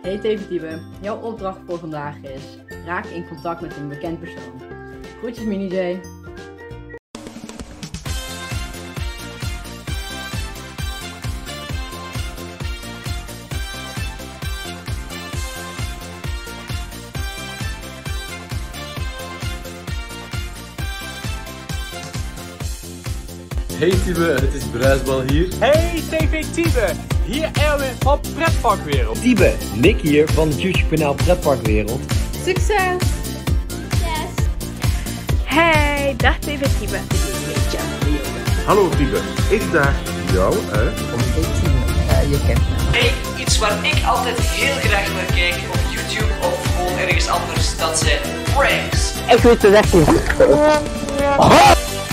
Hey Teven, jouw opdracht voor vandaag is: raak in contact met een bekend persoon. Groetjes Mini J. Hey Tibe, het is Bruisbal hier. Hey TV Tibe, hier Erwin van Pretparkwereld. Tibe, Nick hier van het YouTube kanaal Pretparkwereld. Succes! Hey, dag TV Tibe. Hallo Tibe, ik daag jou uit om... Je kent me. Hey, iets waar ik altijd heel graag naar kijk op YouTube of gewoon ergens anders, dat zijn pranks. Ik weet het echt niet.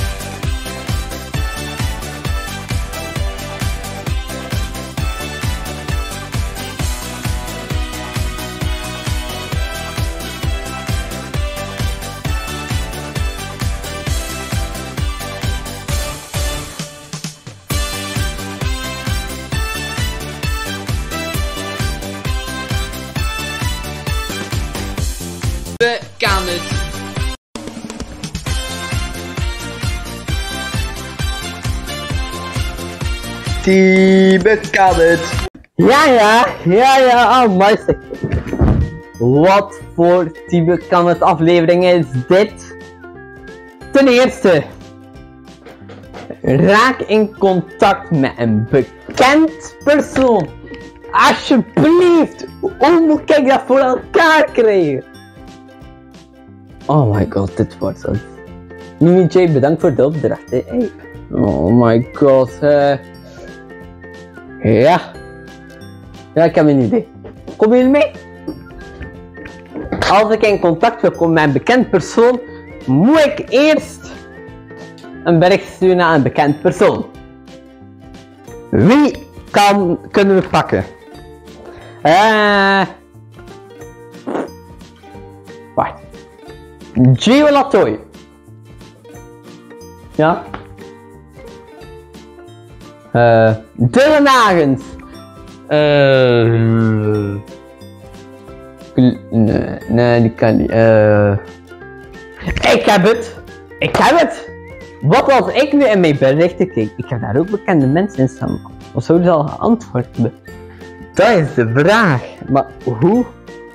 We kan het. Tibe kan het. Ja, meester. Wat voor Tibe kan het aflevering is dit? Ten eerste, raak in contact met een bekend persoon. Alsjeblieft, hoe moet ik dat voor elkaar krijgen? Oh my god, dit wordt het. Mini J, bedankt voor de opdracht. Hey. Oh my god. Ja, ik heb een idee. Kom jullie mee? Als ik in contact wil komen met een bekend persoon, moet ik eerst een bericht sturen naar een bekend persoon. Wie kunnen we pakken? Wacht. Gio Latoy. Ja. Dylan Hagens. Nee, die kan niet. Ik heb het. Wat als ik nu in mijn berichten kijk? Ik heb daar ook bekende mensen in staan. Wat zouden ze al geantwoord hebben? Dat is de vraag. Maar hoe?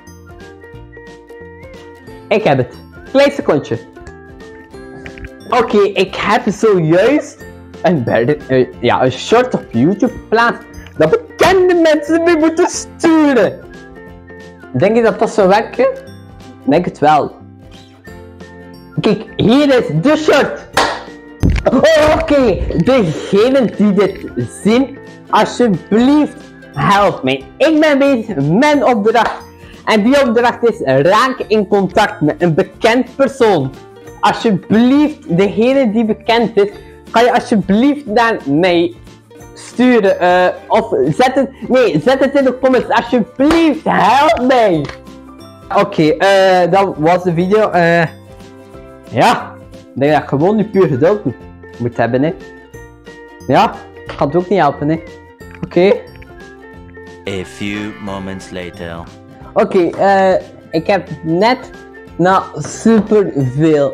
Ik heb het. Klein secondje. Oké, ik heb zojuist een short op YouTube geplaatst dat bekende mensen mee moeten sturen. Denk je dat dat zou werken? Ik denk het wel. Kijk, hier is de short. Oké, degenen die dit zien, alsjeblieft help mij. Ik ben bezig met een opdracht. En die opdracht is: raak in contact met een bekend persoon. Alsjeblieft, degene die bekend is, kan je alsjeblieft naar mij sturen. Of zet het in de comments. Alsjeblieft, help mij. Oké, dat was de video. Ja, ik denk dat ik gewoon nu puur geduld moet hebben, hè. Ja, gaat het ook niet helpen, hè. Oké. A few moments later. Oké, ik heb net naar superveel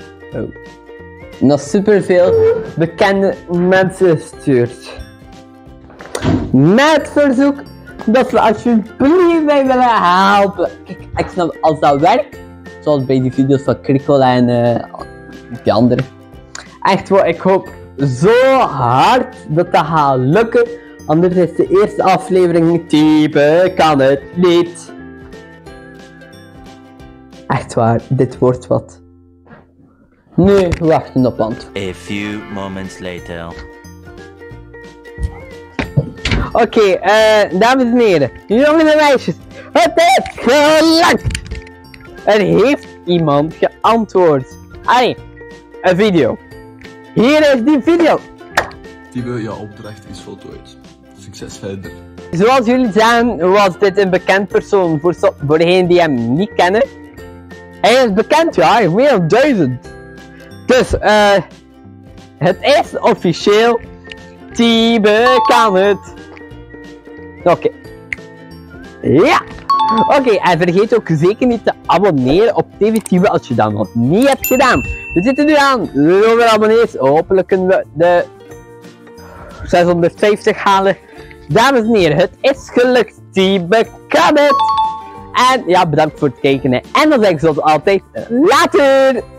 bekende mensen gestuurd. Met verzoek dat ze alsjeblieft mij willen helpen. Kijk, ik snap, als dat werkt, zoals bij die video's van Krikkel en die andere. Echt wel, ik hoop zo hard dat dat gaat lukken. Anders is de eerste aflevering Tibe kan het niet. Echt waar, dit wordt wat. Nu wachten op antwoord. A few moments later. Oké, dames en heren, jongens en meisjes, het is gelukt! Er heeft iemand geantwoord. Een video. Hier is die video. Tibe, jouw opdracht is voltooid. Succes verder. Zoals jullie zagen was dit een bekend persoon voor degenen die hem niet kennen. Hij is bekend, ja, hij heeft meer dan 1000. Dus, het is officieel. Tibe kan het. Oké. Ja! Oké, en vergeet ook zeker niet te abonneren op TVTube als je dat nog niet hebt gedaan. We zitten nu aan zoveel abonnees. Hopelijk kunnen we de 650 halen. Dames en heren, het is gelukt. Tibe kan het. En ja, bedankt voor het kijken. En dan zeg ik zoals altijd, later!